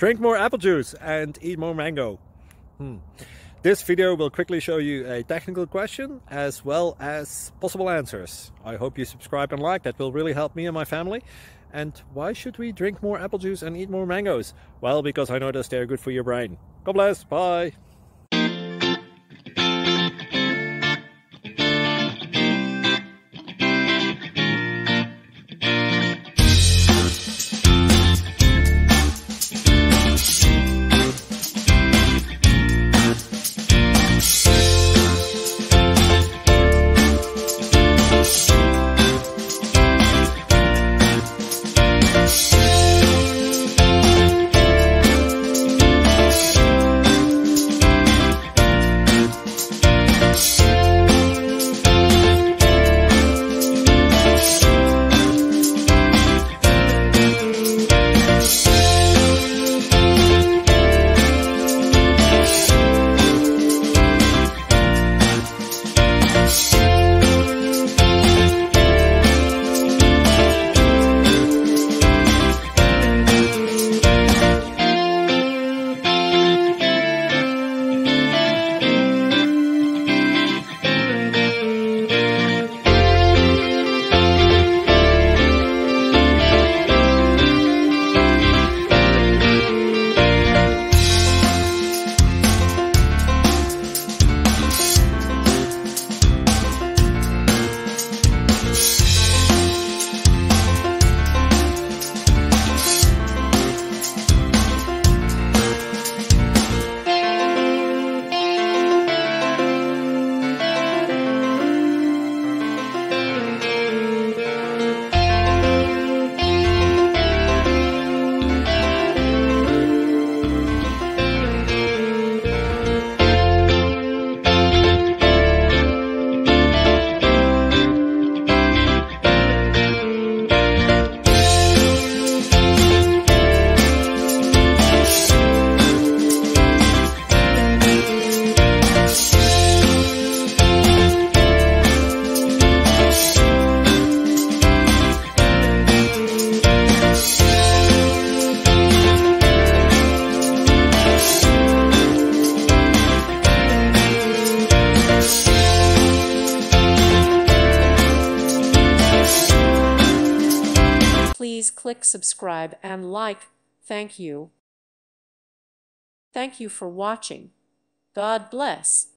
Drink more apple juice and eat more mango. This video will quickly show you a technical question as well as possible answers. I hope you subscribe and like, that will really help me and my family. And why should we drink more apple juice and eat more mangoes? Well, because I noticed they're good for your brain. God bless, bye! Please click subscribe and like. Thank you. Thank you for watching. God bless.